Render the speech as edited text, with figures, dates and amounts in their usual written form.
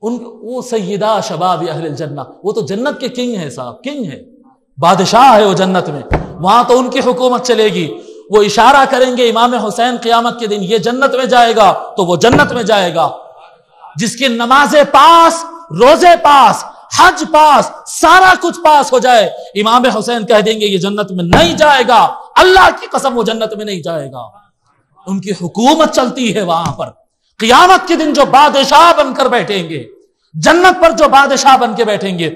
वो सैयदा शबाब अहलिल जन्नह, वो तो जन्नत के किंग है साहब, किंग है, बादशाह है वो जन्नत में, वहां तो उनकी हुकूमत चलेगी। वो इशारा करेंगे इमाम हुसैन क़यामत के दिन ये जन्नत में जाएगा तो वो जन्नत में जाएगा। जिसकी नमाज़े पास, रोजे पास, हज पास, सारा कुछ पास हो जाए, इमाम हुसैन कह देंगे ये जन्नत में नहीं जाएगा, अल्लाह की कसम वो जन्नत में नहीं जाएगा। उनकी हुकूमत चलती है वहां पर। क़यामत के दिन जो बादशाह बनकर बैठेंगे, जन्नत पर जो बादशाह बन के बैठेंगे,